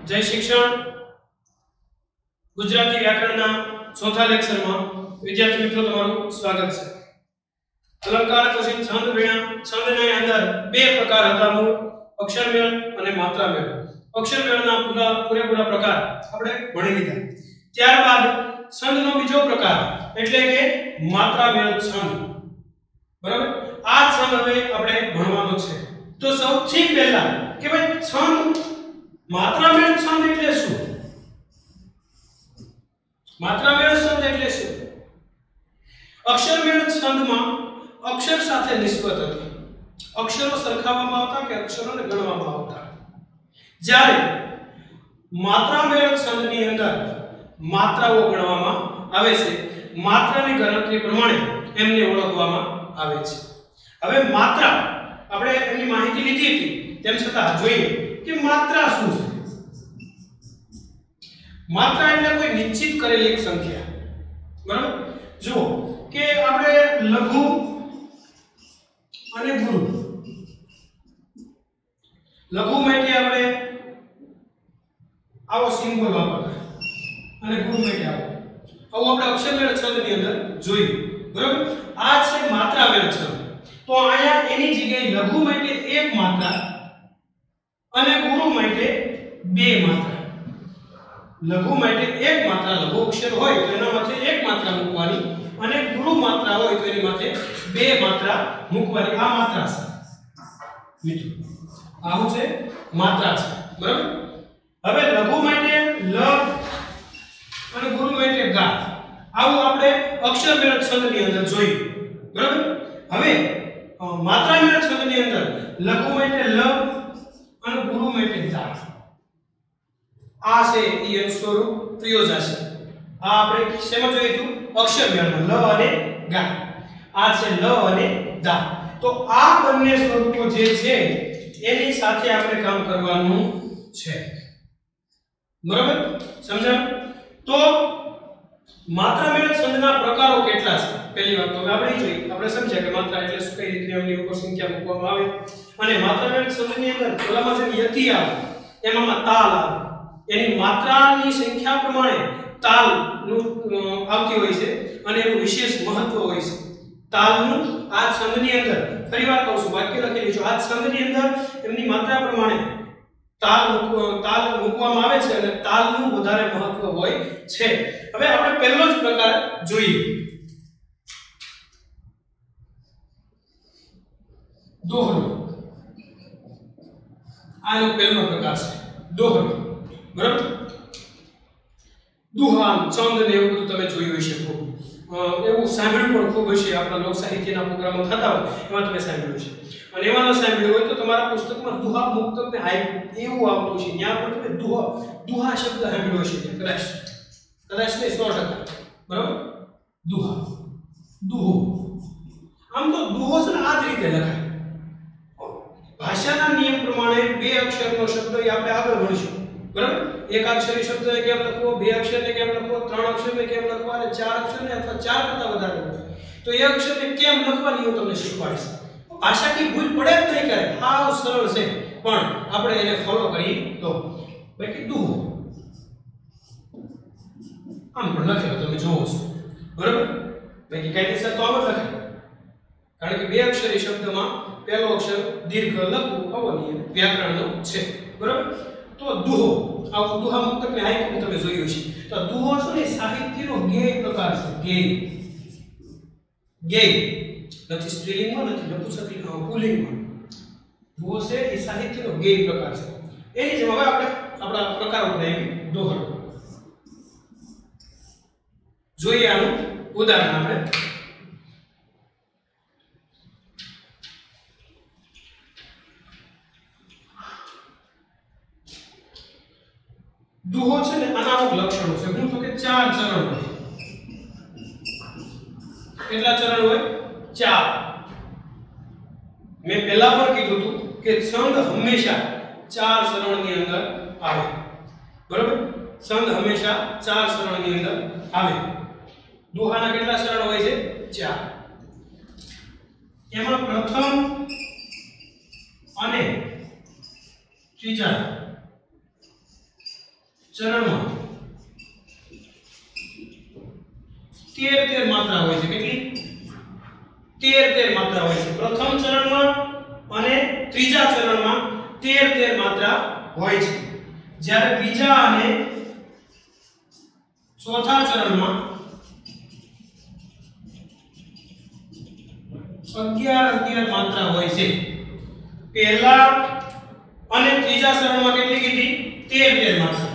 जय शिक्षण गुजराती व्याकरणना चौथा लेक्चरमां विद्यार्थी मित्रों तमारुं स्वागत छे। अलंकार પછી છંદ ભણ્યા। છંદની અંદર બે પ્રકાર હતા, મૂળ અક્ષરમેળ અને માત્રામેળ। અક્ષરમેળના પૂરેપૂરા પ્રકાર આપણે ભણી લીધા। ત્યારબાદ છંદનો બીજો પ્રકાર એટલે કે માત્રામેળ છંદ, બરાબર। આ છંદ હવે આપણે ભણવાનો છે। તો સૌથી પહેલા કે ભાઈ છંદ માત્રામેળ છંદ એટલે શું? માત્રામેળ છંદ એટલે શું? અક્ષરમેળ છંદમાં અક્ષર સાથે નિસ્બત હતી, અક્ષરો સરખાવવામાં આવતા કે અક્ષરોને ગણવામાં આવતા। જ્યારે માત્રામેળ છંદની અંદર માત્રાઓ ગણવામાં આવે છે, માત્રાની ગણતરી પ્રમાણે એમને ઓળખવામાં આવે છે। હવે માત્રા આપણે એની માહિતી લીધી હતી, તેમ છતાં જોઈએ કે માત્રા શું છે। માત્રા એટલે કોઈ નિશ્ચિત કરેલી એક સંખ્યા, બરાબર। જો કે આપણે લઘુ અને ગુરુ, લઘુ માટે આપણે આવો સિમ્બોલ વાપરતા અને ગુરુ માટે આવો આપણે અક્ષરમેળ છંદની અંદર જોયું, બરાબર। આ છે માત્રામેળ છંદ। તો અહીંયા એની જગ્યાએ લઘુ માટે એક માત્રા અને ગુરુ માટે બે માત્રા। લઘુ માટે એક માત્રા, લઘુ અક્ષર હોય તો એના માથે એક માત્રા મૂકવાની અને ગુરુ માત્રા હોય તો એની માથે બે માત્રા મૂકવાની। આ માત્રા છે મિત્રો, આવું છે માત્રા છે, બરાબર। હવે લઘુ માટે લ અને ગુરુ માટે ગા, આવું આપણે અક્ષરમેળ છંદની અંદર જોયું, બરાબર। હવે માત્રામેળ છંદની અંદર લઘુ માટે લ અને ગુરુ માટે દા, આ છે ઈ એનું સ્વરૂપ પ્રયોજા છે। આ આપણે શેમાં જોયું હતું? અક્ષરમેળમાં લ અને ગા। આ છે લ અને દા। તો આ બંને સ્વરૂપો જે છે એની સાથે આપણે કામ કરવાનું છે, બરાબર? સમજાયું? તો માત્રામેળ છંદના પ્રકારો કેટલા છે? પહેલી વાત તો આપણે જોઈ, આપણે સમજ્યા કે માત્રા એટલે શું, કઈ રીતે એમની ઉપર સંખ્યા મૂકવામાં આવે, અને માત્રામેળ છંદની અંદર પેલામાં જે યતિ આવે એમાં તાલ આવે, એની માત્રાની સંખ્યા પ્રમાણે તાલનું આવતી હોય છે અને એનું વિશેષ મહત્વ હોય છે તાલનું। આ છંદની અંદર ફરીવાર કહું છું, વાક્ય લખી લેજો, આ છંદની અંદર એમની માત્રા પ્રમાણે તાલ મૂકવામાં આવે છે અને તાલનું વધારે મહત્વ હોય છે। હવે આપણે પહેલો જ પ્રકાર જોઈએ, દોહરો। આનો પહેલો પ્રકાર છે દોહરો, બરાબર। દુહાન, છંદ ને એવું બધું તમે જોયું હશે, ખૂબ એવું સાંભળ્યું પણ ખૂબ હશે, આપણા લોક સાહિત્યના પ્રોગ્રામો થતા હોય એમાં તમે સાંભળ્યું છે। અને એમાં ન સાંભળ્યું હોય તો તમારા પુસ્તકમાં દુહા મુક્ત ને હાઈ એવું આવતું છે, ત્યાં પણ તમે દુહા શબ્દ સાંભળ્યો હશે, કદાચ ને 100%, બરાબર। દુહા, દુહો, આમ તો દુહો છે ને આ જ રીતે લખાય। ભાષાના નિયમ પ્રમાણે બે અક્ષરનો શબ્દ એ આપણે આગળ ભણીશું, બરાબર। એક અક્ષરી શબ્દને કેમ લખવો, બે અક્ષરને કેમ લખવો, ત્રણ અક્ષરને કેમ લખવા અને ચાર અક્ષરને અથવા ચાર કરતા વધારે હોય તો એ અક્ષરને કેમ લખવાની હું તમને શીખવાડીશ। ભાષાની ભૂલ પડે જ નહીં કરે, હાવ સરળ છે, પણ આપણે એને ફોલો કરી તો બાકી દુહો આમ પણ લખેલો તમે જોવો છો, બરાબર। બાકી કાયદેસર તો આમ જ લખાય, કારણ કે બે અક્ષરી શબ્દમાં પહેલો અક્ષર દીર્ઘ લખવું અવનીય વ્યાકરણનો છે, બરાબર। તો દુહો, આ દુહા મુક્તકને હાઈકુ તમે જોયું છે। તો દુહો છે ને સાહિત્યનો ગેય પ્રકાર છે, ગેય નથી સ્ત્રીલિંગમાં, નથી નપુંસકલિંગમાં, પુલ્લિંગમાં। દુહો છે એ સાહિત્યનો ગેય પ્રકાર છે। એની જેમ હવે આપણે આપણા પ્રકારો બનાવી દોહરો જોઈએ। આનું ઉદાહરણ આપણે દુહો છે ને આના અમુક લક્ષણો છે, હું તો કે 4 ચરણ હોય। કેટલા ચરણ હોય? 4। મેં પહેલા પણ કીધું હતું કે છંદ હંમેશા 4 ચરણની અંદર આવે, બરાબર। છંદ હંમેશા 4 ચરણની અંદર આવે। દુહાના કેટલા ચરણ હોય છે? 4। એમાં પ્રથમ અને ત્રીજા 13 માત્રા હોય છે। પ્રથમ ચરણમાં અને ત્રીજા ચરણમાં 13 માત્રા હોય છે, જ્યારે બીજા અને ચોથા ચરણમાં 11 માત્રા હોય છે। પહેલા અને ત્રીજા ચરણમાં કેટલી કીધી? 13 માત્રા।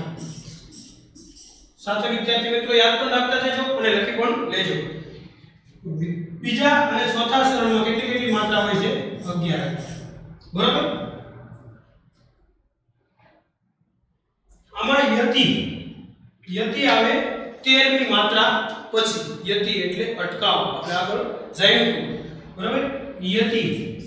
સાથે વિદ્યાર્થી મિત્રો યાદ પણ રાખતા જજો અને લખી પણ લેજો। બીજા અને ચોથા ચરણમાં કેટલી માત્રા હોય છે? 11। બરાબર? આમાં યતિ આવે 13મી માત્રા પછી। યતિ એટલે અટકાવ, આપણે આગળ જાણ્યું। બરાબર? યતિ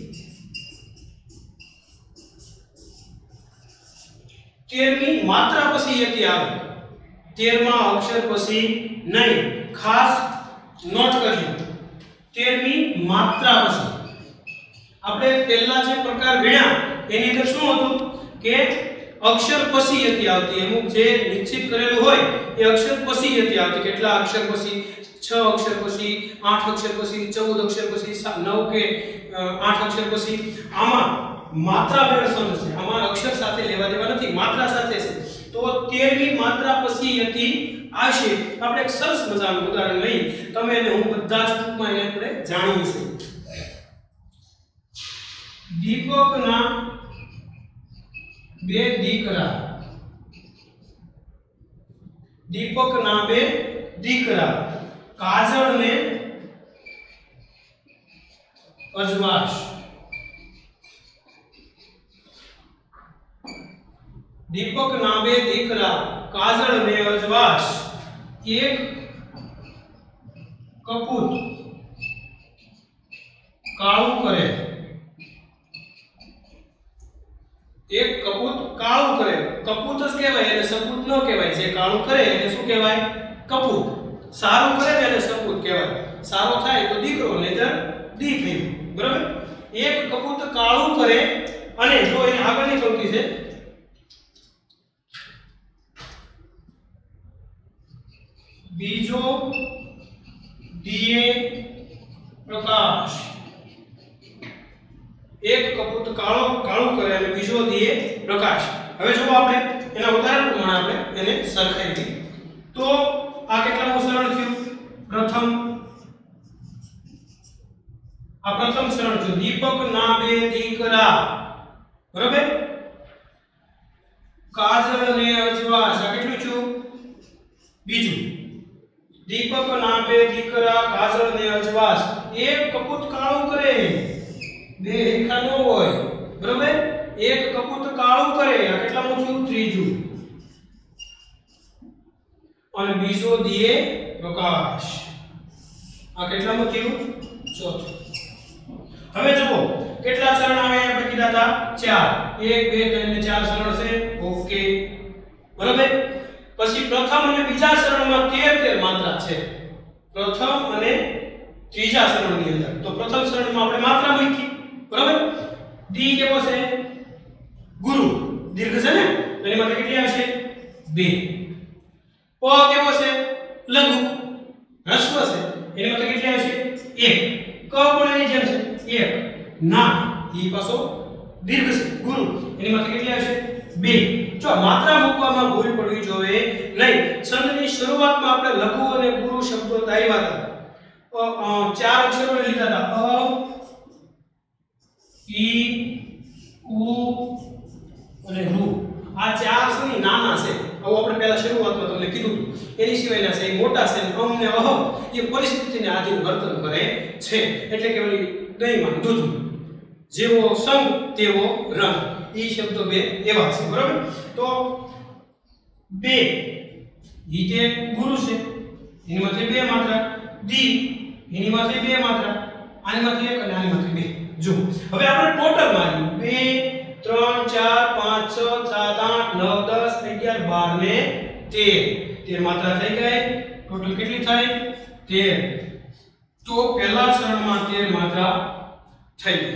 13મી માત્રા પછી યતિ આવે। 13મા અક્ષર પછી નહીં, ખાસ નોટ કરજો। 13મી માત્રા પછી આપણે પહેલા જે પ્રકાર ગણ્યા એની અંદર શું હતું કે અક્ષર પછી યતિ આવતી। અમુક જે નિશ્ચિત કરેલું હોય એ અક્ષર પછી યતિ આવતી। કેટલા અક્ષર પછી? 6 અક્ષર પછી, 8 અક્ષર પછી, 14 અક્ષર પછી, 9 કે 8 અક્ષર પછી। આમાં માત્રા મેળ સંબંધ છે, આમાં અક્ષર સાથે લેવા દેવા નથી, માત્રા સાથે છે। તો 13મી માત્રા પછી યતિ આવશે। આપણે એક સરસ મજાનું ઉદાહરણ લઈ, તમે અને હું બધા જ ટૂંકમાં એને આપણે જાણીશું। દીપકના બે દીકરા, દીપકના બે દીકરા, કાજળ ને અજવાશ। દીપકના બે દીકરા કાજળ ને અજવાશ એક કપૂત કાળું કરે। એક કપૂત કાળું કરે, કપૂત જ કહેવાય એને સપૂત ન કહેવાય। જે કાળું કરે એને શું કહેવાય? કપૂત। સારું કરે એને સપૂત કહેવાય। સારો થાય તો દીકરો, નહીતર દી થયું। બરાબર? એક કપૂત કાળું કરે અને જો એની આગળની પંક્તિ છે બીજો દિયે પ્રકાશ। એક કપૂત કાળું કરે અને બીજો દિયે પ્રકાશ। હવે જો આપણે એના ઉદાહરણ પ્રમાણે આપણે એને સરખાવી દઈએ તો આ કેટલામું સરળ થયું? પ્રથમ સરળ થયું। દીપકના બે દીકરા, બરાબર? કાજળ ને અજવાશ, આ કેટલું થયું? બીજું। દીપકના બે દીકરા કાજળ ને અજવાશ એક કપૂત કાળું કરે, બે એકા ન હોય। બરાબર? એક કપૂત કાળું કરે, આ કેટલામું થયું? ત્રીજું। અને બીજો દિયે પ્રકાશ, આ કેટલામું થયું? ચોથું। હવે જુઓ કેટલા ચરણ આવે આપણે કીધા હતા? 4। 1 2 3 ને 4 ચરણ છે। ઓકે, બરાબર? પછી પ્રથમ અને બીજા ચરણમાં 13 માત્રા છે। પ્રથમ અને ત્રીજા ચરણની અંદર તો પ્રથમ ચરણમાં આપણે માત્રા મૂકી, બરાબર? દી કેવો છે? ગુરુ, દીર્ઘ છે ને, એની માટે કેટલી આવશે? 2। પ કેવો છે? લઘુ, હ્રસ્વ છે, એની માટે કેટલી આવશે? 1। ક પણ એની જેમ છે 1। ના, ઈ પાછો દીર્ઘ છે, ગુરુ, એની માટે કેટલી આવશે? 2। જો માત્રા મૂકવામાં ભૂલ પડવી જોઈએ નહીં। છંદની શરૂઆતમાં આપણે લઘુ અને ગુરુ શબ્દો આવ્યા હતા। 4 અક્ષરો લીધા હતા, અ, ઈ, ઉ અને ઋ। આ 4 છે નાના છે, આવું આપણે પહેલા શરૂઆતમાં તમને કીધું હતું। એની સિવાયના છે એ મોટા છે, અમ ને અહ એ પરિસ્થિતિને આધીન વર્તન કરે છે। એટલે કે ઓલી દહીંમાં દૂધ, જેવો સંગ તેવો રંગ, એ શબ્દો બે એવા છે। બરાબર? તો 2 ઈ તે ગુરુ છે, એની માથે 2 માત્રા, દી એની માથે 2 માત્રા, આની માથે 1 અને આની માથે 2। જો હવે આપણે ટોટલ માર્યું 2 3 4 5 6 7 8 9 10 11 12 ને 13 માત્રા થઈ ગઈ। ટોટલ કેટલી થઈ? 13। તો પહેલા ચરણમાં 13 માત્રા થઈ ગઈ।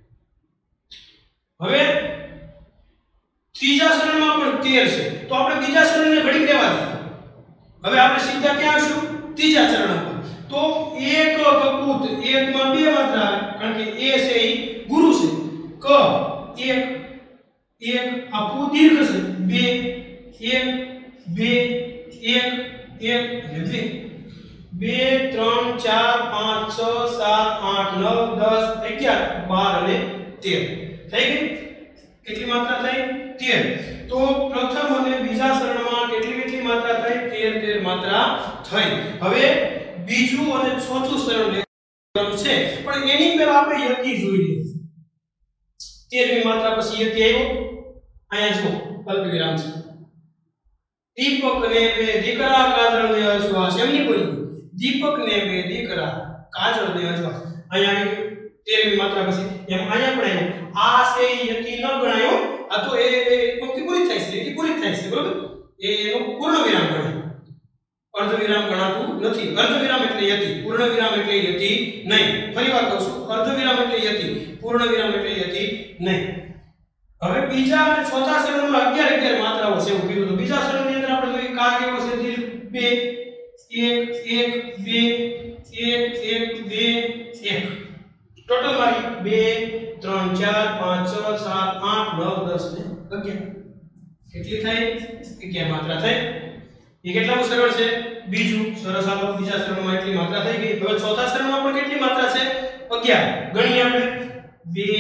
હવે ત્રીજા ચરણમાં પણ 13 છે, તો આપણે બીજા ચરણને ઘડી લેવા દઈએ। હવે આપણે સીધા ક્યાં આવશું? ત્રીજા ચરણ પર। તો એક કપૂત એક માં બે માત્રા આવે કારણ કે એ છે ઈ ગુરુ છે ક એક એક આ પુ દીર્ઘ છે બે એક બે એક એક અને બે 2 3 4 5 6 7 8 9 10 11 12 અને 13 થઈ ગઈ કેટલી માત્રા થઈ 13 તો પ્રથમ અને બીજા ચરણમાં કેટલી માત્રા થઈ 13 માત્રા થઈ હવે બીજું અને ચોથું ચરણ લેવાનું છે પણ એની પહેલા આપણે યતિ જોઈ લઈએ 13મી માત્રા પછી યતિ આવ્યો અહીંયા જો અલ્પવિરામ છે દીપક ને બે દીકરા કાજળ ને અશ્વાસ એમની બોલી દીપક ને બે દીકરા કાજળ ને અશ્વાસ અહીંયા આવી 13મી માત્રા પછી એમ અહીંયા પણ આવ્યું આ છે યતિ ન ગણાયો આ તો એ પંક્તિ પૂરી થાય છે યતિ પૂરી થાય છે બરોબર એનો પૂર્ણ વિરામ ગણાય અર્ધ વિરામ ગણાતું નથી અર્ધ વિરામ એટલે યતિ પૂર્ણ વિરામ એટલે યતિ નહીં ફરીવાર કહું છું અર્ધ વિરામ એટલે યતિ પૂર્ણ વિરામ એટલે યતિ નહીં હવે બીજા અને ચોથા ચરણમાં 11 માત્રાઓ છે એવું કીધું તો બીજા ચરણની અંદર આપણે જોઈએ કા કેવો છે દીર્ઘ 2 1 1 2 1 1 2 1 ટોટલ મારી 2 3 4 5 6 7 8 9 10 ને 11 કેટલી થઈ 11 માત્રા થઈ એ કેટલામું ચરણ છે બીજું સરસ આલો બીજા ચરણમાં એટલી માત્રા થઈ ગઈ હવે ચોથા ચરણમાં પણ કેટલી માત્રા છે 11 ગણીએ આપણે 2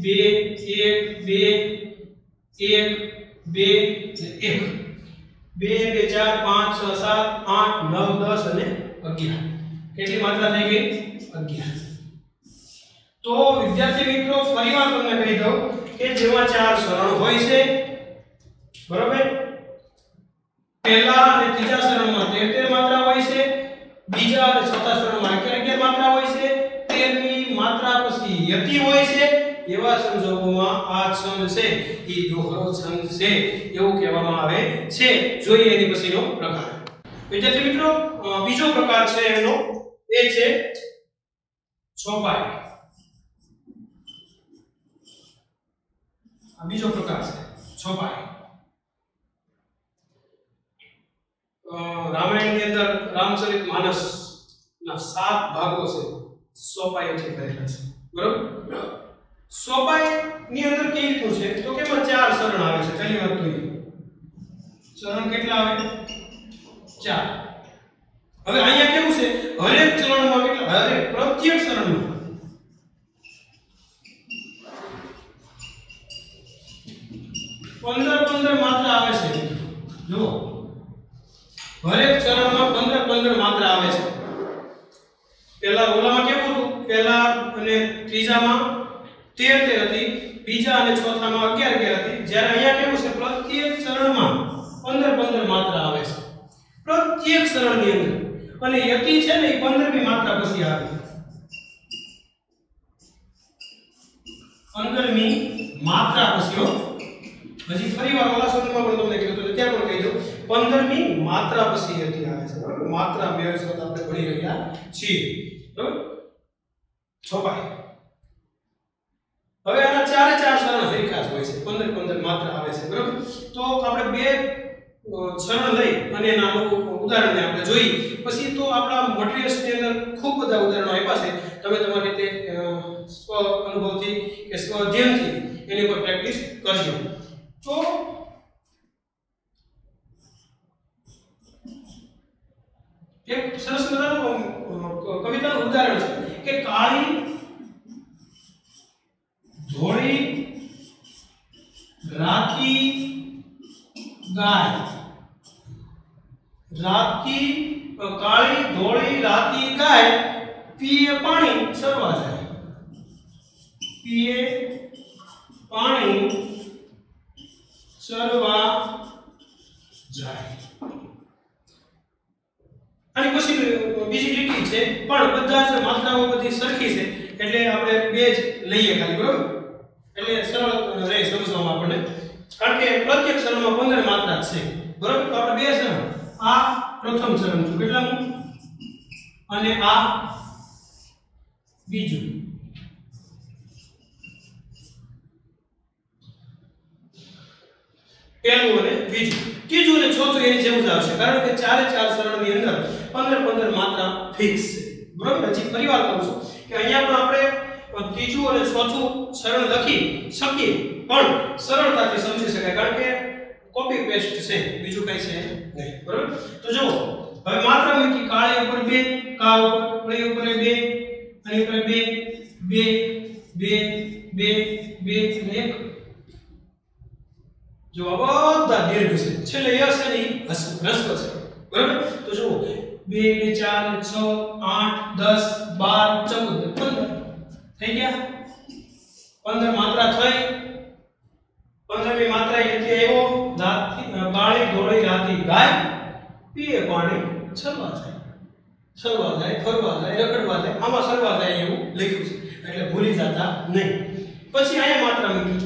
2 1 2 1 2 2 4 5 6 7 8 9 10 અને 11 કેટલી માત્રા થઈ ગઈ 11 તો વિદ્યાર્થી મિત્રો ફરીવાર તમને કહી દઉં કે જેમાં ચાર ચરણ હોય છે બરોબર પહેલા અને ત્રીજા ચરણમાં 13 માત્રા હોય છે બીજા અને ચોથા ચરણમાં 11 માત્રા હોય છે 13મી માત્રા પછી યતિ હોય છે એવા સંજોગોમાં આ છંદ છે એ દોહરો છંદ છે એવું કહેવામાં આવે છે જોઈએ એની પછીનો પ્રકાર વિદ્યાર્થી મિત્રો બીજો પ્રકાર છે એનો એ છે છોપાઈ આ બીજો પ્રકાર છે છોપાઈ રામાયણની અંદર રામચરિત માનસ ના 7 ભાગો છે સોપાઈ એટલે કરેલા છે બરોબર સોપાઈ ની અંદર કેવી રીતનું છે તો કે એમાં 4 ચરણ આવે છે પહેલી વાત તો એ ચરણ કેટલા આવે 4 હવે અહીંયા કેવું છે હરેક ચરણમાં કેટલા હરેક પ્રત્યેક ચરણમાં 15 માત્રા આવે છે જુઓ હરેક ચરણમાં 15 માત્રા આવે છે પહેલા ઓલામાં કેવું હતું પહેલા અને ત્રીજામાં 13 હતી બીજા અને ચોથામાં 11 હતી જ્યારે અહીંયા કેવું છે પ્રત્યેક ચરણમાં 15 માત્રા આવે છે પ્રત્યેક ચરણની અંદર અને યતિ છે ને એ 15મી માત્રા પછી આવે 15મી માત્રા પછી હજી ફરીવાર ઓલા શબ્દમાં પણ તમને કીધું તો ત્યાં પણ કહી દઉં 15મી માત્રા પછી યતિ આવે છે બરાબર માત્રા બે શબ્દ આપણે ભણી રહ્યા છીએ બરાબર છોપાઈ હવે આના ચારે ચાર ચરણ હરીખા હોય છે 15 માત્રા આવે છે બરાબર તો આપણે બે ચરણ લઈ અને એના ઉદાહરણને આપણે જોઈ પછી તો આપણા મટીરીયલ્સની અંદર ખૂબ બધા ઉદાહરણો આપ્યા છે તમે તમારી રીતે સ્વ અનુભવથી કે સ્વ અધ્યયનથી એની પર પ્રેક્ટિસ કરજો તો એક સરસ મજાનું કવિતાનું ઉદાહરણ છે કે કાળી ધોળી રાતી ગાય કાળી ધોળી રાતી ગાય પીએ પાણી સરવા જાય પીએ પાણી સરવા જાય અને પછી બીજી લીટી છે પણ બધા જ માત્રાઓ બધી સરખી છે એટલે આપણે બે જ લઈએ ખાલી બરોબર એટલે સરળ રહે સમજવામાં આપણને કારણ કે પ્રત્યેક ચરણમાં 15 માત્રા છે બરોબર તો આપણે બે ચરણ આ પ્રથમ ચરણ છે કેટલામું અને આ બીજું પહેલું અને બીજું ત્રીજું અને ચોથું એની જેવું જ આવશે કારણ કે ચારે ચાર ચરણની અંદર 15 માત્રા ફિક્સ છે બરોબર હજી ફરીવાર કહું છું કે અહીંયા પણ આપણે ત્રીજું અને ચોથું સરળ લખી શકીએ પણ સરળતાથી સમજી શકાય કારણ કે કોપી પેસ્ટ છે બીજું કઈ છે નહીં બરોબર તો જો હવે માત્ર મૂકી કાળી ઉપર 2 કા ઉપર પળી ઉપર 2 અને ઉપર 2 2 2 2 2 અને 1 જો બધા દીર્ઘ છે છેલ્લે ય છે ને હસ્વ છે બરોબર તો જો 2 4 6 8 10 12 14 15 થઈ ગયા 15 માત્રા થઈ 15મી માત્રા એટલે આવ્યો દાંતી કાળી ધોળી રાતી ગાય પીએ પાણી છરવા જાય ફરવા જાય રખડવા જાય આમાં સરવા જાય એવું લખ્યું છે એટલે ભૂલી જતા નહીં પછી અહીંયા માત્રા મૂકી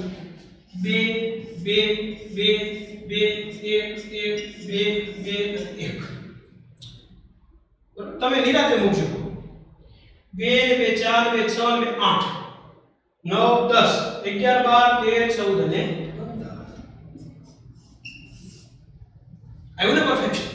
2 2 2 1 1 2 1 તમે નિરાતે મૂકજો 2 4 6 8 9 10 11 12 13 14 અને 15 આવ્યું ને પરફેક્શન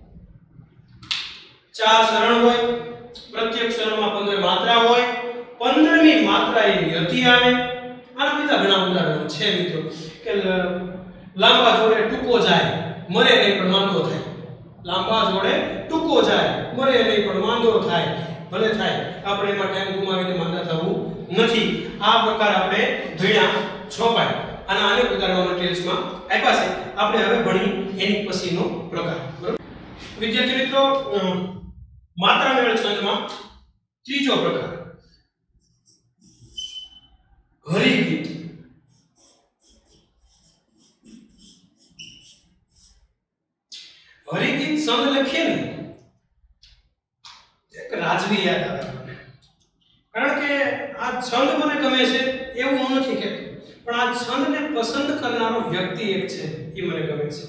ચાર સરળ હોય પ્રત્યેક સરળમાં 15 માત્રા હોય 15મી માત્રા એ યતિ આવે આના બીજા ઘણા ઉદાહરણો છે મિત્રો કે લાંબા જોડે ટૂંકો જાય મરે નહીં પણ માંદો થાય લાંબા જોડે ટૂંકો જાય મરે નહીં પણ માંદો થાય ભલે થાય આપણે એમાં ટાઈમ ગુમાવીને માંદા થવું નથી આ પ્રકાર આપણે ભણ્યા છોપાય અને અનેક ઉદાહરણો મટીરીયલ્સમાં આપ્યા છે આપણે હવે ભણી એની પછીનો પ્રકાર બરાબર વિદ્યાર્થી મિત્રો માત્રા મેળ છંદમાં ત્રીજો પ્રકાર હરિગીત હરિગીત છંદ લખીએ ને એક રાજવી યાદ આવે કારણ કે આ છંદ મને ગમે છે એવું હું નથી કહેતો પણ આ છંદને પસંદ કરનારો વ્યક્તિ એક છે એ મને ગમે છે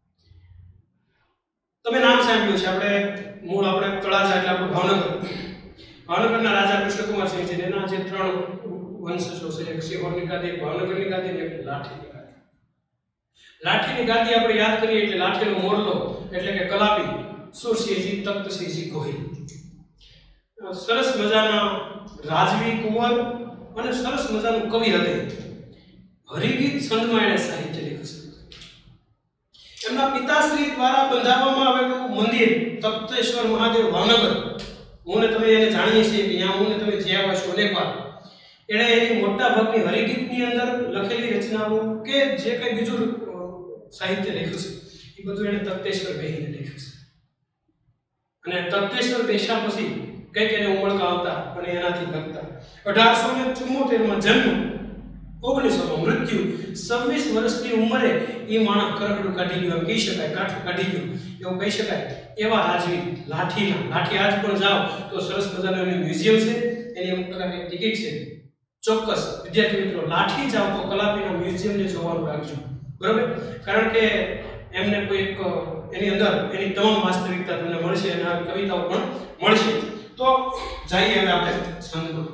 તમે નામ સાંભળ્યું છે આપણે મૂળ આપણે તળાજા એટલે આપણું ભાવનગરના રાજા કૃષ્ણકુમાર સિંહ છે એના જે 3 વંશજો છે એક સિંહોરની ગાદી એક ભાવનગરની ગાદી અને એક લાઠીની ગાદી લાઠીની ગાદી આપણે યાદ કરીએ એટલે લાઠીનો મોરલો એટલે કે કલાપી સુરસિંહજી તખ્તસિંહજી ગોહિલ સરસ મજાના રાજવી કુંવર અને સરસ મજાનું કવિ હતા હરિગીત છંદમાં એણે સાહિત્ય લખ્યું છે એમના પિતાશ્રી દ્વારા બંધાવવામાં આવેલું મંદિર તખ્તેશ્વર મહાદેવ ભાવનગર હું ને તમે એને જાણીએ છીએ કે ત્યાં હું ને તમે જ્યાં છો અનેકવાર એણે એની મોટા ભાગની હરિગીતની અંદર લખેલી રચનાઓ કે જે કંઈ બીજું સાહિત્ય લખ્યું છે એ બધું એણે તખ્તેશ્વર બેહીને લખ્યું છે અને તખ્તેશ્વર બેસ્યા પછી કંઈક એને ઉમળકા આવતા અને એનાથી લખતા 1874 માં જન્મ 1900 માં મૃત્યુ 26 વર્ષની ઉંમરે એ માણસ કરકડું કાઢી ગયો એમ કહી શકાય કાઠું કાઢી ગયું એવું કહી શકાય એવા રાજવી લાઠી આજ પણ જાઓ તો સરસ મજાનું એનું મ્યુઝિયમ છે એની અમુક પ્રકારની ટિકિટ છે ચોક્કસ વિદ્યાર્થી મિત્રો લાઠી જાઓ તો કલાપીના મ્યુઝિયમને જોવાનું રાખજો બરાબર કારણ કે એમને કોઈ એક એની અંદર એની તમામ વાસ્તવિકતા તમને મળશે અને આ કવિતાઓ પણ મળશે તો જઈએ હવે આપણે છંદમાં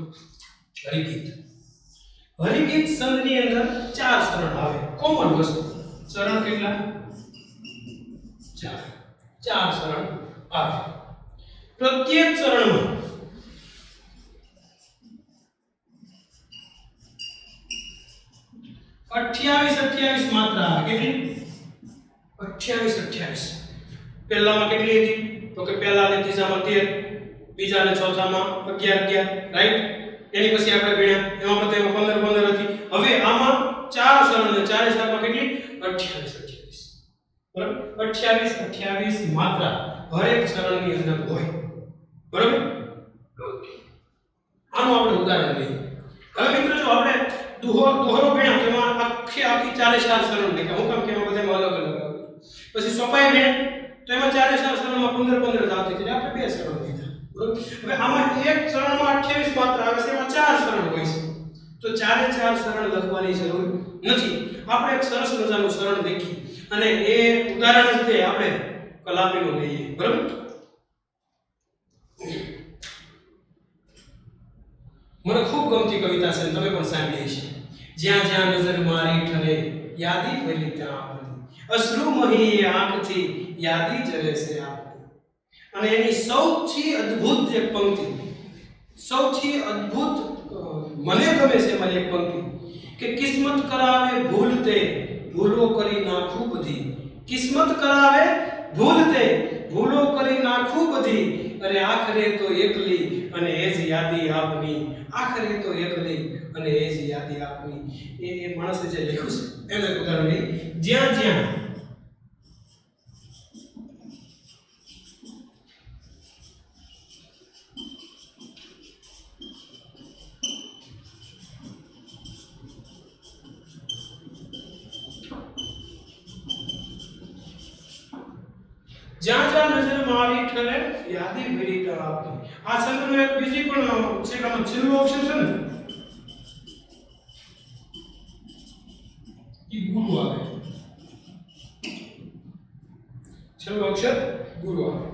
હરિગીત છંદની અંદર 4 સરળ આવે કોમન વસ્તુ સરળ કેટલા 4 સરળ આવે પ્રત્યેક ચરણમાં 28 માત્રા આવે કેટલી 28 પહેલામાં કેટલી હતી તો કે પહેલા અને ત્રીજામાં 13 બીજા અને ચોથામાં 11 રાઈટ એની પછી આપણે ભણ્યા એમાં બધામાં 15 હતી હવે આમાં 4 સરળ ને 4 માં કેટલી 28 બરાબર 28 માત્રા હરેક ચરણની અંદર હોય બરાબર આનું આપણે ઉદાહરણ લઈએ હવે મિત્રો જો આપણે દોહરો ભણ્યા તો એમાં આખી 4 સરળ લખ્યા હું કેમ કે એમાં બધામાં અલગ આવે પછી સોપાઈ ભણ્યા તો એમાં 4 સરળમાં 15 આવતી એટલે આપણે 2 સરળ લીધા બરાબર હવે આમાં એક ચરણમાં 28 માત્રા આવે છે એમાં 4 સરળ હોય છે તો 4 સરળ લખવાની જરૂર નથી આપણે એક સરસ મજાનું સરળ લખી અને એ ઉદાહરણ રીતે આપણે કલાપીનું લઈએ બરાબર મને ખૂબ ગમતી કવિતા છે તમે પણ સાંભળી છે જ્યાં જ્યાં નજર મારી ઠરે યાદી ફરી ત્યાં આપની અશ્રુ મહી આંખથી યાદી જરે છે આપની અને એની સૌથી અદ્ભુત એક પંક્તિ સૌથી અદ્ભુત મને ગમે છે મારી એક પંક્તિ કે કિસ્મત કરાવે ભૂલતે ભૂલો કરી નાખું બધી, કિસ્મત કરાવે ભૂલતે ભૂલો કરી નાખું બધી, અને આખરે તો એકલી અને એ જ યાદી આપની, આખરે તો એકલી અને એ જ યાદી આપની. એ માણસે જે લખ્યું છે એનું એક ઉદાહરણ લઈ. જ્યાં જ્યાં જ્યાં જ્યાં નજર મારી ઠરે યાદી ભરી તો આપની. આ છંદનો એક બીજી પણ છે કે આનો છેલ્લો અક્ષર છે ને ઈ ગુરુ આવે, છેલ્લો અક્ષર ગુરુ આવે.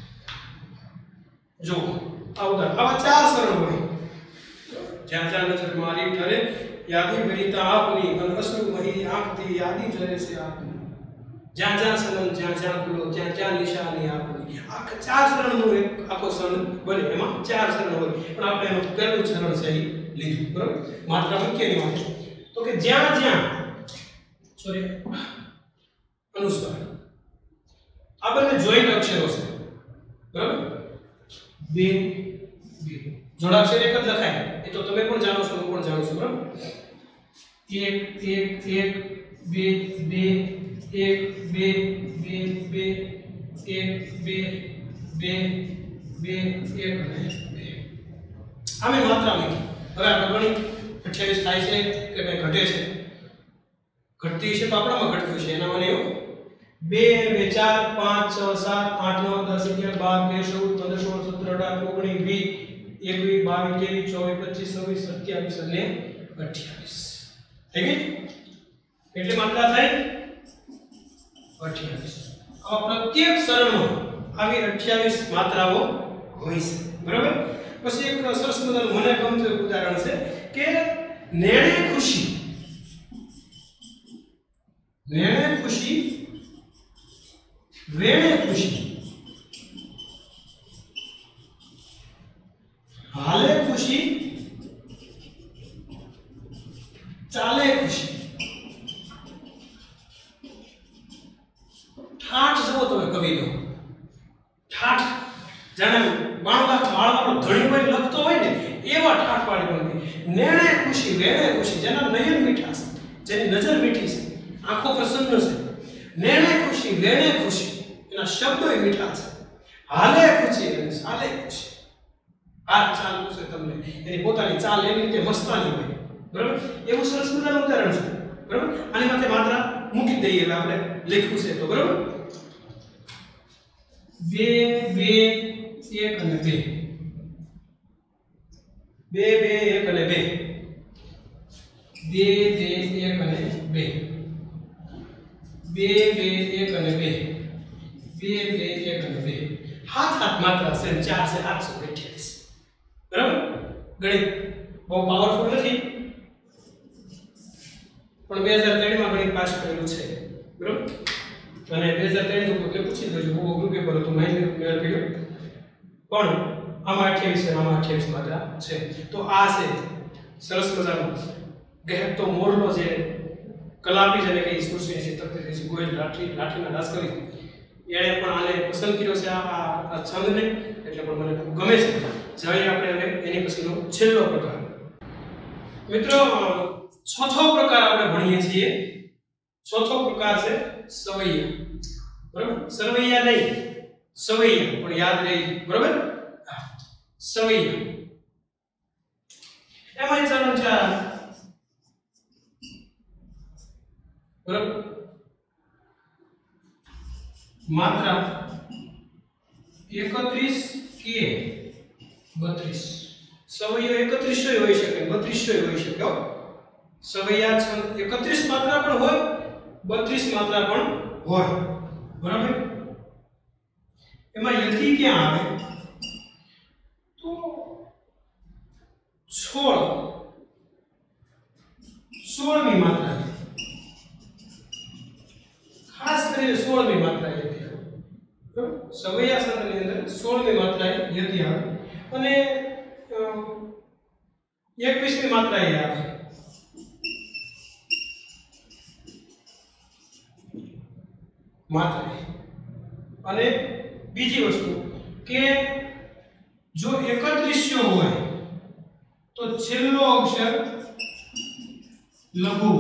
જો આ ઉદાહરણ આવા ચાર સરળ હોય. જ્યાં જ્યાં નજર મારી ઠરે યાદી ભરી તો આપની, અને અશ્રુ વહી આંખથી યાદી ઠરે છે આપની. જ્યાં જ્યાં સનમ જ્યાં જ્યાં ગુલો ત્યાં જ્યાં નિશાની આપની. આ ચાર શરણનું એક આખો શરણ બને, એમાં ચાર શરણ હોય, પણ આપણે એનું પહેલું શરણ છે એ લીધું, બરાબર. માત્ર મુખ્યની વાત તો કે જ્યાં જ્યાં સોરી અનુસ્વાર આ બંને જોઈન્ટ અક્ષરો છે, બરાબર. બે બે જોડાક્ષર એક જ લખાય, એ તો તમે પણ જાણો છો, હું પણ જાણું છું, બરાબર. એક એક એક બે બે એક બે બે બે એક બે બે બે એક અને બે. આમે માત્રા મૂકી. હવે આપણે ગણિત 28 થાય છે કે કઈ ઘટે છે? ઘટતી છે તો આપણામાં ઘટતું છે. એના મને એવું 2 2 4 5 6 7 8 9 10 11 12 13 14 15 16 17 18 19 20 21 22 23 24 25 26 અને 28 થઈ ગઈ. કેટલી માત્રા થઈ? 28. આ પ્રત્યેક શરણમાં આવી 28 માત્રાઓ હોય છે, બરાબર. પછી એક સરસ મજાનું મને ગમતું એક ઉદાહરણ છે કે નેણે ખુશી, નેણે ખુશી વેણે ખુશી, હાલે ખુશી ચાલે ખુશી. ઠાઠ જુઓ તમે કવિનો ઠાઠ જાણે 12 લાખ વાળવાનો ધણી હોય લખતો હોય ને એવા ઠાઠ વાળી બનતી. નેણે ખુશી વેણે ખુશી, જેના નયન મીઠા છે, જેની નજર મીઠી છે, આંખો પ્રસન્ન છે. નેણે ખુશી વેણે ખુશી, એના શબ્દોય મીઠા છે. હાલે ખુશી અને ચાલે ખુશી. આ ચાલુ છે તમને એની પોતાની ચાલ એવી રીતે મસ્તાની હોય, બરાબર. એવું સરસ મજાનું ઉદાહરણ છે, બરાબર. આની માટે માત્રા મૂકી દઈએ. હવે આપણે લખ્યું છે તો, બરાબર. 2 2 1 અને 2 2 2 1 અને 2 2 2 1 અને 2 2 2 1 અને 2 2 2 1 અને 2 હાથ હાથ માત્રા છે. 4 છે 828, બરાબર. ગણિત બહુ પાવરફુલ નથી, પણ 2003 માં ગણિત પાસ કરેલું છે, બરાબર. અને 2003 નું એટલે પૂછી લેજો, બહુ અઘરું પેપર હતું, માઇન્ડ મેળ પડ્યો. પણ આમાં 28 છે, આમાં 28 માત્રા છે. તો આ છે સરસ મજાનું ગહેક તો મોરલો જે કલાપી જેને કઈ સુરસી છે તકતે છે ગોયલ લાઠીના દાસ કરી એણે પણ આને પસંદ કર્યો છે આ છંદને, એટલે પણ મને ખૂબ ગમે છે. જોઈએ આપણે હવે એની પછીનો છેલ્લો પ્રકાર. મિત્રો ચોથો પ્રકાર આપણે ભણીએ છીએ. ચોથો પ્રકાર છે સવૈયા, બરાબર. સરવૈયા નહીં, સવૈયા, પણ યાદ રહી, બરાબર. સવૈયા એમાં ચરણ 4, બરાબર. માત્રા 31 કે 32. સવૈયો 31 હોઈ શકે, 32 હોઈ શકે. સવૈયા 31 માત્રા પણ હોય, 32 માત્રા પણ હોય, બરાબર. એમાં યથી ક્યાં આવે તો 16મી માત્રા, ખાસ કરીને 16મી માત્રા યથી આવે, બરાબર. સવૈયા સંઘની અંદર 16મી માત્રા યથી આવે. અને 21મી માત્રા એ આવે માત્રા. અને બીજી વસ્તુ કે જો 31 હોય તો છેલ્લો અક્ષર લઘુ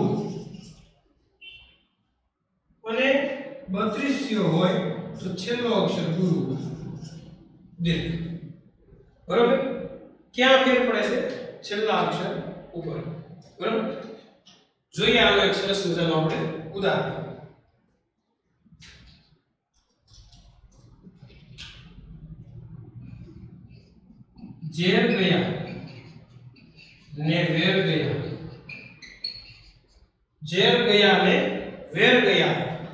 હોય અને 32 હોય તો છેલ્લો અક્ષર ગુરુ હોય. દીર્ઘ. બરાબર? ક્યાં ફેર પડે છે? છેલ્લા અક્ષર ઉપર. બરાબર? જોઈએ આનો એક સરસ મજાનું આપણે ઉદાહરણ. ઝેર ગયા ને વેર ગયા. ઝેર ગયા ને વેર ગયા.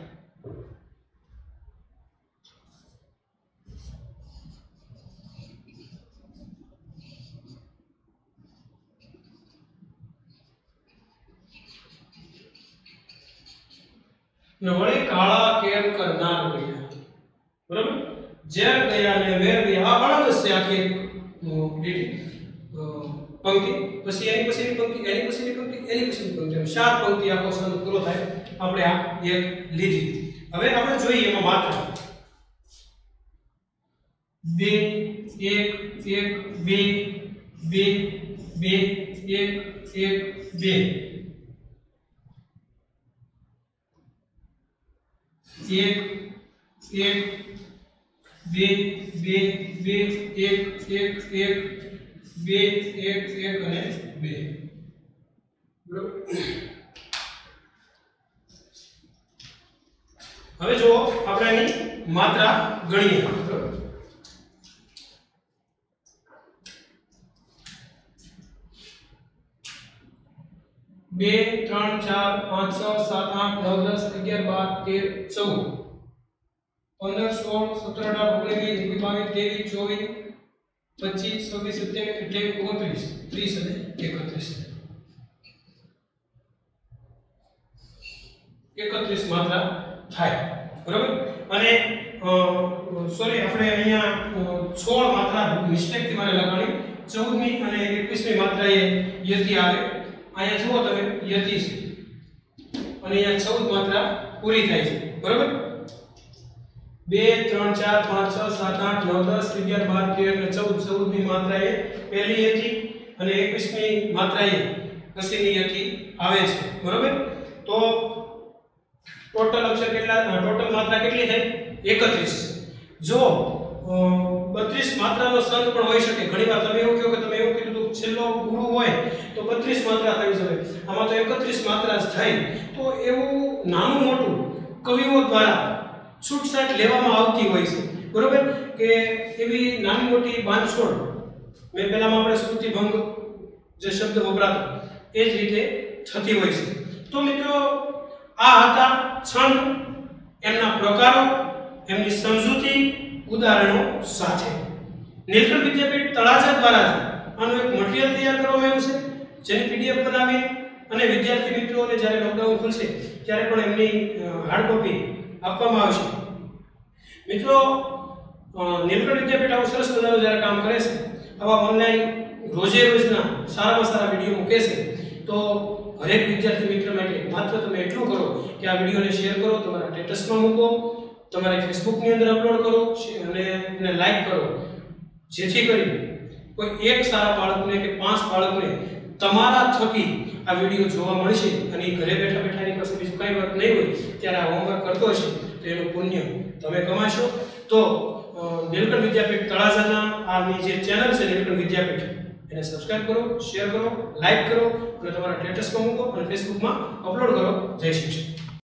ને વળી કાળા કેર કરનાર ગયા. બરાબર? ઝેર ગયા ને વેર ગયા. આ અલગ છે આખી પંક્તિ. પછી એની પછીની પંક્તિ, એની પછીની પંક્તિ, એની પછીની પંક્તિ. 4 પંક્તિ આખો સંદ પૂરો થાય. આપણે આ એક લીધી. હવે આપણે જોઈએ એમાં માત્રા 2 1 1 2 2 2 1 1 2 एक एक बे बे बे एक एक एक बे एक एक અને બે. બરાબર? હવે જો આપણે આની માત્રા ગણીએ. બરાબર? 2 3 4 5 6 7 8 9 10 11 12 13 14 15 16 17 18 19 20 21 22 23 24 25 30 અને 31 માત્રા થાય. બરાબર? અને સોરી આપણે અહીંયા 16 માત્રા મિસ્ટેક થી મારે લગાડી. 14મી અને 21મી માત્રા એ યતિ આવે. અહીંયા જુઓ તમે યતિ છે અને અહીંયા 14 માત્રા પૂરી થાય છે. બરાબર? 2 3 4 5 6 7 8 9 10 11 12 13 અને 14 14મી માત્રા એ પહેલી યતિ અને 21મી માત્રા એ પછીની યતિ આવે છે. બરાબર? તો ટોટલ અક્ષર કેટલા, ટોટલ માત્રા કેટલી થાય? 31. જો 32 માત્રાનો સંદ પણ હોઈ શકે. ઘણીવાર તમે એવું કહો કે તમે એવું કીધું તો છેલ્લો ગુરુ હોય તો 32 માત્રા થઈ શકે. આમાં તો 31 માત્રા જ થઈ. તો એવું નાનું મોટું કવિઓ દ્વારા છૂટછાટ લેવામાં આવતી હોય છે. બરોબર? કે એવી નાની મોટી બાંધછોડ મેં પહેલામાં આપણે શ્રુતિભંગ જે શબ્દ વપરાતો એ જ રીતે થતી હોય છે. તો મિત્રો આ હતા છંદ, એમના પ્રકારો, એમની સમજૂતી ઉદાહરણો સાથે. નીલકંઠ વિદ્યાપીઠ તળાજા દ્વારા આનું એક મટીરીયલ તૈયાર કરવામાં આવ્યું છે, જેની પીડીએફ બનાવી અને વિદ્યાર્થી મિત્રોને જ્યારે લોકડાઉન ખુલશે ત્યારે પણ એમની હાર્ડ કોપી આપવામાં આવશે. મિત્રો નીલકંઠ વિદ્યાપીઠ આવું સરસ મજાનું જ્યારે કામ કરે છે, આવા ઓનલાઈન રોજે રોજના સારામાં સારા વિડીયો મૂકે છે, તો હરેક વિદ્યાર્થી મિત્ર માટે માત્ર તમે એટલું કરો કે આ વિડીયોને શેર કરો, તમારા સ્ટેટસમાં મૂકો, તમારા ફેસબુકની અંદર અપલોડ કરો અને એને લાઈક કરો, જેથી કરીને કોઈ એક સારા બાળકને કે 5 બાળકને તમારા થકી આ વિડીયો જોવા મળશે અને ઘરે બેઠા બેઠા એની પાસે બીજું કંઈ વર્ક નહીં હોય ત્યારે આ હોમવર્ક કરતો હશે તો એનું પુણ્ય તમે કમાશો. તો નીલકંઠ વિદ્યાપીઠ તળાજાના આની જે ચેનલ છે નીલકંઠ વિદ્યાપીઠ, એને સબસ્ક્રાઇબ કરો, શેર કરો, લાઈક કરો અને તમારા સ્ટેટસમાં મૂકો અને ફેસબુકમાં અપલોડ કરો. જય શ્રી કૃષ્ણ.